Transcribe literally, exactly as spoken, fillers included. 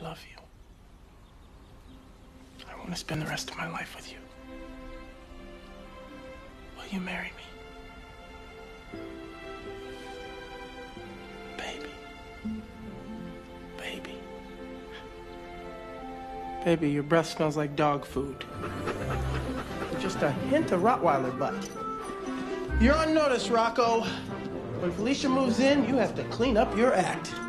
love you. I want to spend the rest of my life with you. Will you marry me? Baby. Baby. Baby, your breath smells like dog food. Just a hint of Rottweiler butt. You're on notice, Rocco. When Felicia moves in, you have to clean up your act.